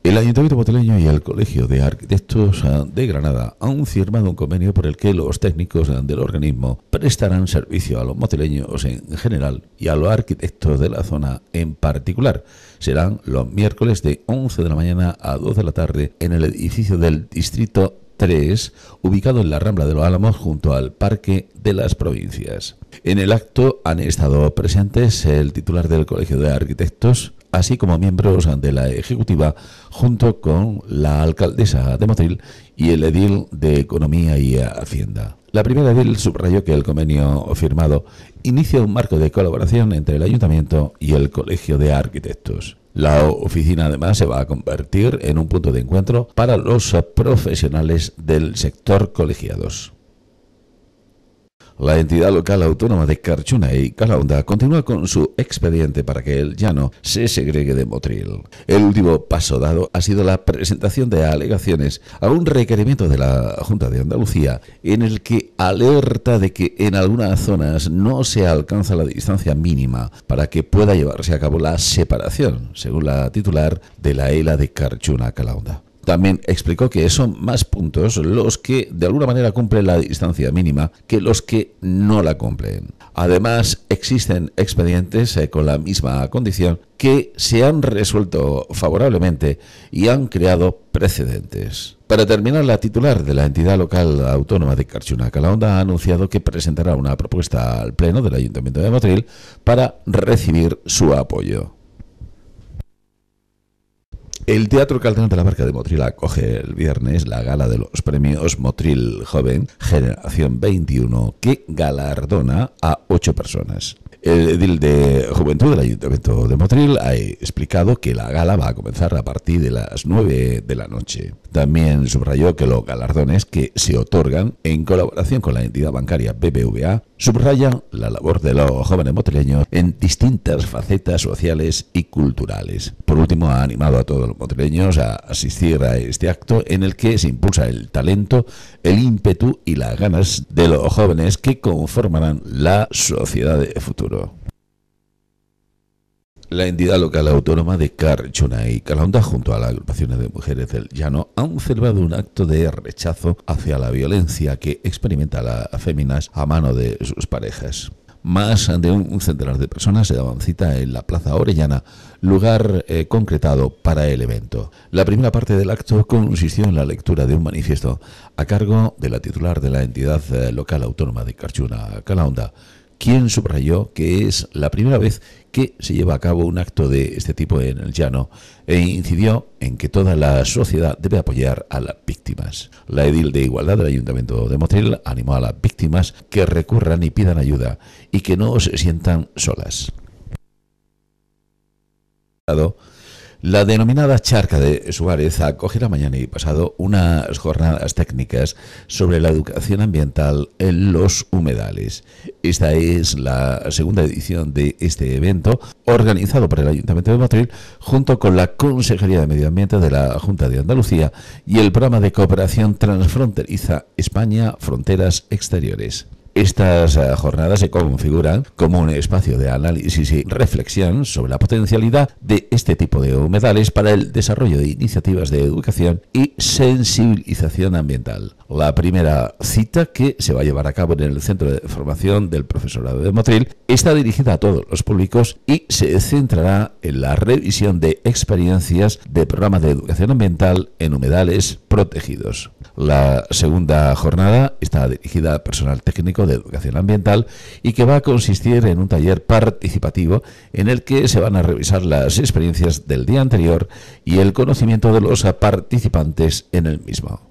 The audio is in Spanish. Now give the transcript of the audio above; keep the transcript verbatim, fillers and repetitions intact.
El Ayuntamiento Motrileño y el Colegio de Arquitectos de Granada han firmado un convenio por el que los técnicos del organismo prestarán servicio a los motrileños en general y a los arquitectos de la zona en particular. Serán los miércoles de once de la mañana a dos de la tarde en el edificio del Distrito tres, ubicado en la Rambla de los Álamos junto al Parque de las Provincias. En el acto han estado presentes el titular del Colegio de Arquitectos, así como miembros de la ejecutiva, junto con la alcaldesa de Motril y el edil de Economía y Hacienda. La primera edil subrayó que el convenio firmado inicia un marco de colaboración entre el ayuntamiento y el Colegio de Arquitectos. La oficina además se va a convertir en un punto de encuentro para los profesionales del sector colegiados. La entidad local autónoma de Carchuna y Calahonda continúa con su expediente para que el llano se segregue de Motril. El último paso dado ha sido la presentación de alegaciones a un requerimiento de la Junta de Andalucía en el que alerta de que en algunas zonas no se alcanza la distancia mínima para que pueda llevarse a cabo la separación, según la titular de la E L A de Carchuna-Calahonda. También explicó que son más puntos los que de alguna manera cumplen la distancia mínima que los que no la cumplen. Además, existen expedientes eh, con la misma condición que se han resuelto favorablemente y han creado precedentes. Para terminar, la titular de la entidad local autónoma de Carchuna-Calahonda ha anunciado que presentará una propuesta al Pleno del Ayuntamiento de Motril para recibir su apoyo. El Teatro Calderón de la Barca de Motril acoge el viernes la gala de los premios Motril Joven Generación veintiuno, que galardona a ocho personas. El edil de Juventud del Ayuntamiento de Motril ha explicado que la gala va a comenzar a partir de las nueve de la noche. También subrayó que los galardones que se otorgan en colaboración con la entidad bancaria B B V A subrayan la labor de los jóvenes motrileños en distintas facetas sociales y culturales. Por último, ha animado a todos los motrileños a asistir a este acto en el que se impulsa el talento, el ímpetu y las ganas de los jóvenes que conformarán la sociedad de futuro. La entidad local autónoma de Carchuna y Calahonda, junto a las agrupaciones de mujeres del llano, han celebrado un acto de rechazo hacia la violencia que experimenta las féminas a mano de sus parejas. Más de un centenar de personas se daban cita en la Plaza Orellana, lugar eh, concretado para el evento. La primera parte del acto consistió en la lectura de un manifiesto a cargo de la titular de la entidad eh, local autónoma de Carchuna-Calahonda, quien subrayó que es la primera vez que se lleva a cabo un acto de este tipo en el llano e incidió en que toda la sociedad debe apoyar a las víctimas. La edil de Igualdad del Ayuntamiento de Motril animó a las víctimas que recurran y pidan ayuda y que no se sientan solas. La denominada Charca de Suárez acogerá mañana y pasado unas jornadas técnicas sobre la educación ambiental en los humedales. Esta es la segunda edición de este evento, organizado por el Ayuntamiento de Motril, junto con la Consejería de Medio Ambiente de la Junta de Andalucía y el Programa de Cooperación Transfronteriza España Fronteras Exteriores. Estas uh, jornadas se configuran como un espacio de análisis y reflexión sobre la potencialidad de este tipo de humedales para el desarrollo de iniciativas de educación y sensibilización ambiental. La primera cita, que se va a llevar a cabo en el Centro de Formación del Profesorado de Motril, está dirigida a todos los públicos y se centrará en la revisión de experiencias de programas de educación ambiental en humedales protegidos. La segunda jornada está dirigida a personal técnico de educación ambiental y que va a consistir en un taller participativo en el que se van a revisar las experiencias del día anterior y el conocimiento de los participantes en el mismo.